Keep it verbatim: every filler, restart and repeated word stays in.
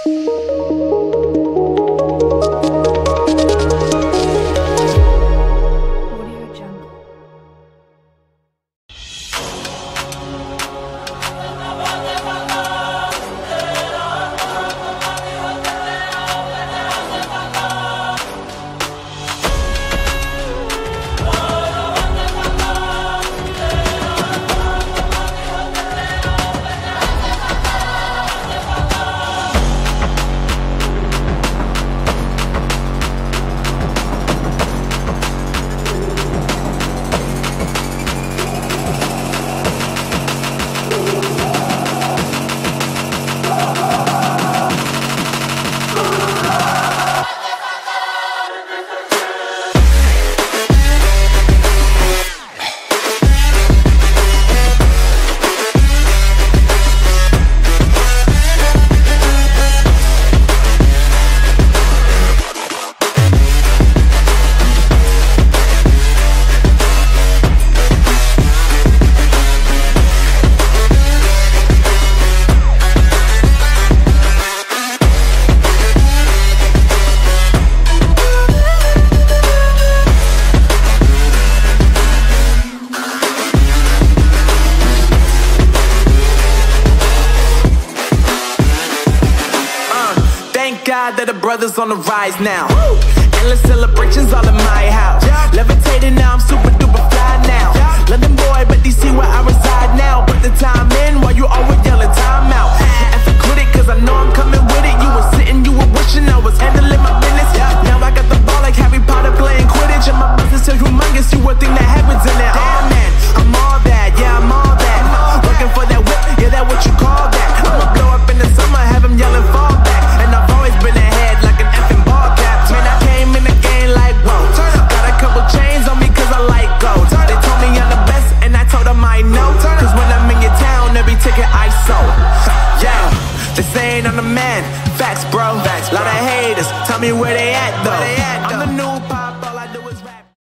That the brothers on the rise now. Woo! Endless celebrations all in my house. Yeah. Levitating now, I'm super duper fly now. Yeah. London boy, but D C where I reside now. Put the time in while you always yelling time out. And for critic, cause I know I'm coming with it. You were sitting, you were wishing I was handling my business. Yeah. Now I got the ball like Harry Potter playing Quidditch. And my business so humongous, you would think that happens in it. Oh man, I'm all that, yeah, I'm all that. Looking for that whip, yeah, that what you call that. I'ma blow up in the summer, have him yelling fall back. And I've always been ahead like an effing ball cap. Man, I came in the game like, whoa. Got a couple chains on me cause I like gold. They told me I'm the best and I told them I know. Cause when I'm in your town, every ticket I sold. Yeah, they saying I'm the man. Facts, bro. Lot of haters, tell me where they at though. I'm the new